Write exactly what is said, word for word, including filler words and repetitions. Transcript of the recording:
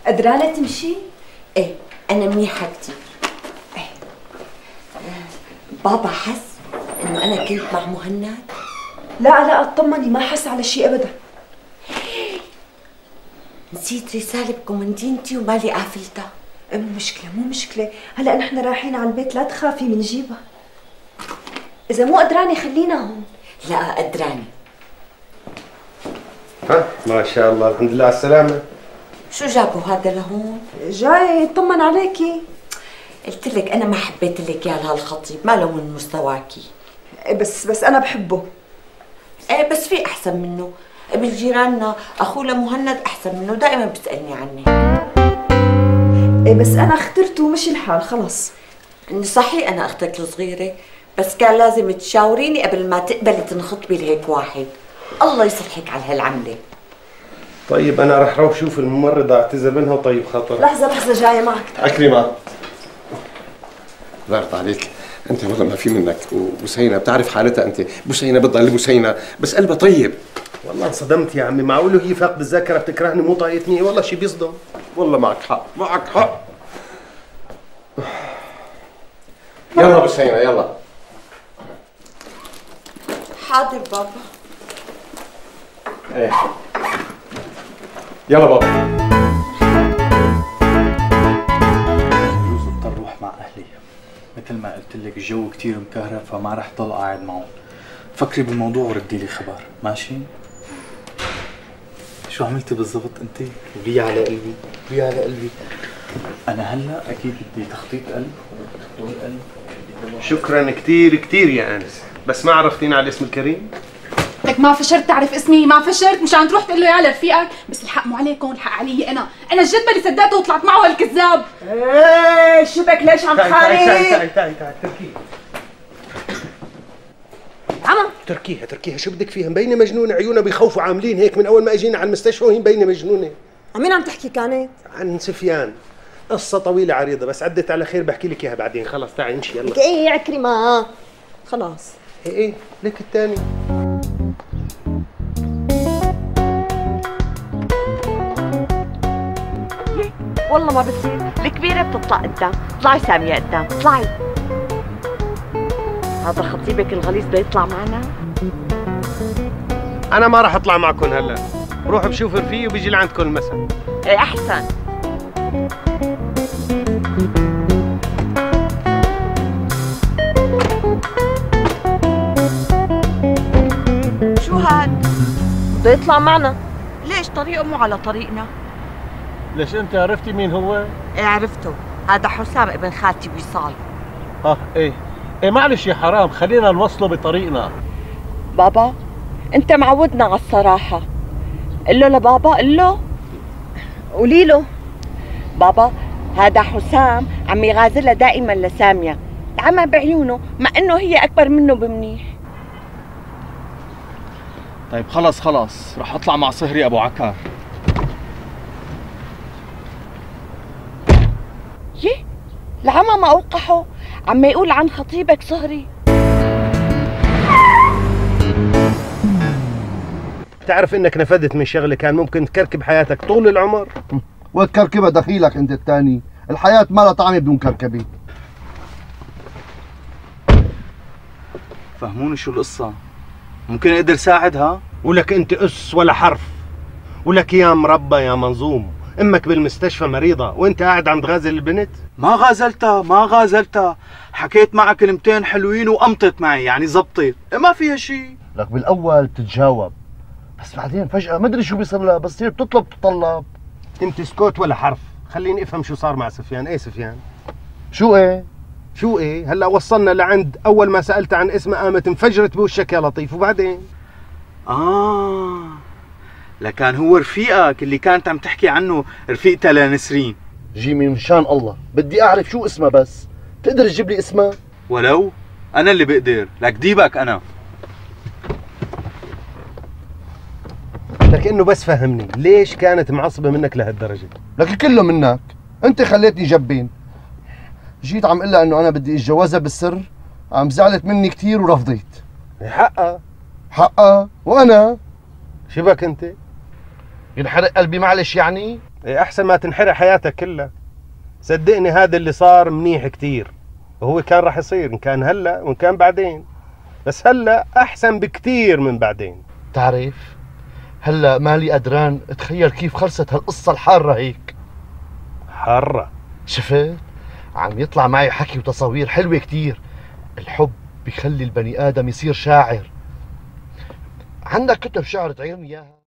قدرانة تمشي؟ ايه انا منيحة كتير. ايه بابا حس انه انا كنت مع مهند؟ لا لا اطمني، ما حس على شيء ابدا. نسيت رسالة بكومندينتي ومالي قافلتها. مو مشكلة مو مشكلة، هلا نحن رايحين على البيت، لا تخافي بنجيبها. إذا مو قدرانة خلينا هون. لا قدرانة. ها ما شاء الله، الحمد لله على السلامة. شو جابوا هذا لهون؟ جاي يطمن عليكي. قلت لك أنا ما حبيت لك إياه لهالخطيب، ما له من مستواكي. بس بس أنا بحبه. إيه بس في أحسن منه، ابن جيراننا أخوه لمهند أحسن منه، دائما بتسألني عنه. إيه بس أنا اخترته ومشي الحال خلص. صحيح أنا أختك الصغيرة، بس كان لازم تشاوريني قبل ما تقبلي تنخطبي لهيك واحد. الله يصلحك على هالعملة. طيب أنا رح روح شوف الممرضة أعتذر منها وطيب خاطر. لحظة لحظة جاية معك. عكرمة الله يرضى عليك، أنت والله ما في منك. وبسينة بتعرف حالتها أنت، بسينة بتضل بسينة بس قلبها طيب. والله انصدمت يا عمي، معقوله هي فاقدة الذاكرة بتكرهني مو طايقتني؟ والله شي بيصدم. والله معك حق معك حق. يلا بسينة يلا. حاضر بابا. ايه يلا بابا. بجوز اضطر اروح مع اهلي، مثل ما قلت لك الجو كثير مكهرب فما رح ضل قاعد معهم. فكري بالموضوع وردي لي خبر، ماشي؟ شو عملتي بالضبط انت؟ ولي على قلبي ولي على قلبي. انا هلا اكيد بدي تخطيط قلب ودكتور قلب. شكرا كثير كثير يا انس، بس ما عرفتيني على الاسم الكريم. لك ما فشرت تعرف اسمي، ما فشرت مشان تروح تقول له يا لرفيقك، بس الحق مو عليكم، الحق علي انا، انا الجد اللي صدقته وطلعت معه هالكذاب. ايه شو بك ليش عم تخانق؟ تعي تعي تعي تعي تعي تركيها. عمى تركيها تركيها، شو بدك فيها؟ مبينة مجنونة، عيونها بيخوفوا عاملين هيك من أول ما اجينا على المستشفى وهي مبينة مجنونة. عن مين عم تحكي كانت؟ عن سفيان. قصة طويلة عريضة بس عدت على خير، بحكي لك إياها بعدين. خلص تعي امشي يلا. لك ايه يا عكرمة خلاص. ايه ايه لك الثاني. والله ما بتصير، الكبيرة بتطلع قدام، اطلعي سامية قدام، اطلعي. هذا خطيبك الغليظ بده يطلع معنا؟ أنا ما راح أطلع معكم هلا، بروح بشوف رفيقي وبيجي لعندكم المساء. ايه أحسن. شو هاد؟ بده يطلع معنا. ليش طريقه مو على طريقنا؟ ليش أنت عرفتي مين هو؟ ايه عرفته، هذا حسام ابن خالتي وصال. اه ايه ايه معلش يا حرام، خلينا نوصله بطريقنا. بابا انت معودنا على الصراحة، قل له لبابا، قل له. قولي له بابا هذا حسام عم يغازلها دائما لسامية، العمى بعيونه مع انه هي اكبر منه بمنيح. طيب خلص خلص رح اطلع مع صهري ابو عكار. يه العمى ما اوقحه، عم يقول عن خطيبك صهري. بتعرف انك نفدت من شغله كان ممكن تكركب حياتك طول العمر؟ وتكركبها دخيلك انت الثاني، الحياة ما لها طعمة بدون كركبة. فهموني شو القصة؟ ممكن اقدر ساعدها؟ ولك انت اس ولا حرف، ولك يا مربى يا منظوم، امك بالمستشفى مريضة وانت قاعد عم تغازل البنت؟ ما غازلتها ما غازلتها، حكيت معها كلمتين حلوين وقمطت معي، يعني زبطت، ما فيها شيء. لك بالاول تتجاوب، بس بعدين فجأة ما ادري شو بيصير لها، بس هي بتطلب تطلب. انت اسكت ولا حرف، خليني افهم شو صار مع سفيان. ايه سفيان؟ شو ايه؟ شو ايه؟ هلا وصلنا لعند اول ما سألت عن اسمها قامت انفجرت بوشك يا لطيف، وبعدين؟ اه لكان هو رفيقك اللي كانت عم تحكي عنه، رفيقتها لنسرين. جيمي مشان الله بدي اعرف شو اسمها، بس تقدر تجيب لي اسمها؟ ولو انا اللي بقدر، لك ديبك انا. لك انه بس فهمني ليش كانت معصبه منك لهالدرجه؟ لك كله منك، انت خليتني جبين. جيت عم قلها انه انا بدي اتجوزها بالسر، عم زعلت مني كثير ورفضيت. حقها حقها، وانا شبك انت؟ ينحرق قلبي معلش يعني؟ إيه احسن ما تنحرق حياتك كلها. صدقني هذا اللي صار منيح كتير، وهو كان راح يصير ان كان هلا وان كان بعدين، بس هلا احسن بكتير من بعدين. تعرف هلا مالي قدران اتخيل كيف خلصت هالقصة الحارة هيك. حارة؟ شفت؟ عم يطلع معي حكي وتصاوير حلوة كتير. الحب بيخلي البني آدم يصير شاعر. عندك كتب شعر تعيرني إياها؟